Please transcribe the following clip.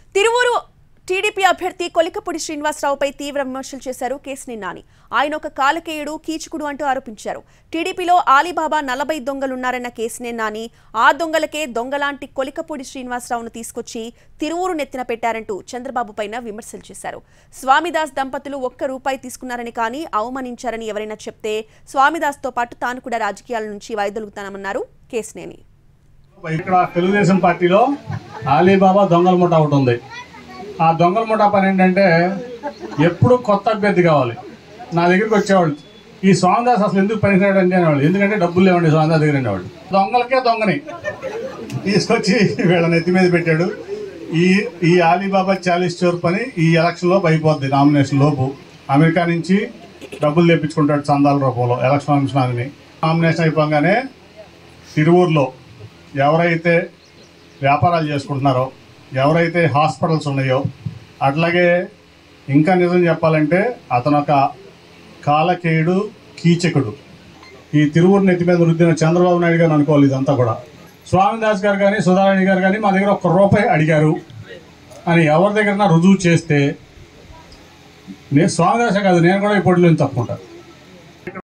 Tiruvuru TDP అభ్యర్థి కొలికపూడి శ్రీనివాసరావుపై తీవ్ర విమర్శలు చేశారు కేశినేని నాని. ఆయన ఒక కాలకేయుడు, కీచుకుడు అంటూ ఆరోపించారు. టీడీపీలో ఆలీబాబా 40 దొంగలున్నారన్న కేశినేని నాని ఆ దొంగలకే దొంగలాంటి కొలికపూడి శ్రీనివాసరావును తీసుకొచ్చి తిరువూరు నెత్తిన పెట్టారంటూ చంద్రబాబు పైన విమర్శలు చేశారు. స్వామిదాస్ దంపతులు ₹1 తీసుకున్నారని కానీ అవమానించారని ఎవరైనా చెప్తే స్వామిదాస్తో పాటు తాను కూడా రాజకీయాల నుంచి వైదొలుగుతానన్నారు కేశినేని. ఇక్కడ తెలుగుదేశం పార్టీలో ఆలీబాబా దొంగల ముఠ ఒకటి ఉంది. ఆ దొంగల ముఠ పని ఏంటంటే ఎప్పుడు కొత్త అభ్యర్థి కావాలి. నా దగ్గరికి వచ్చేవాళ్ళు ఈ స్వామిదాస్ అసలు ఎందుకు పనికిరాడంటే అనేవాళ్ళు. ఎందుకంటే డబ్బులు లేవండి స్వామిదాస్ దగ్గర అనేవాళ్ళు. దొంగలకే దొంగని తీసుకొచ్చి వీళ్ళని ఎత్తి మీద పెట్టాడు. ఈ ఆలీబాబా 40 చోర్ పని ఈ ఎలక్షన్ లోపు అయిపోద్ది. నామినేషన్ లోపు అమెరికా నుంచి డబ్బులు తెప్పించుకుంటాడు చందాల రూపంలో ఎలక్షన్ కమిషనర్ని. నామినేషన్ అయిపోగానే తిరువూరులో ఎవరైతే వ్యాపారాలు చేసుకుంటున్నారో, ఎవరైతే హాస్పిటల్స్ ఉన్నాయో, అట్లాగే ఇంకా నిజం చెప్పాలంటే అతను ఒక కాలకేయుడు, కీచకుడు. ఈ తిరువూరు నెత్తి మీద రుద్దిన చంద్రబాబు నాయుడు గారు అనుకోవాలి ఇదంతా కూడా. స్వామిదాస్ గారు కానీ సుధారాణి గారు కానీ మా దగ్గర ₹1 అడిగారు అని ఎవరి దగ్గర రుజువు చేస్తే నేను స్వామిదాసే కాదు, నేను కూడా ఈ పొడిలో తప్పుకుంటాను.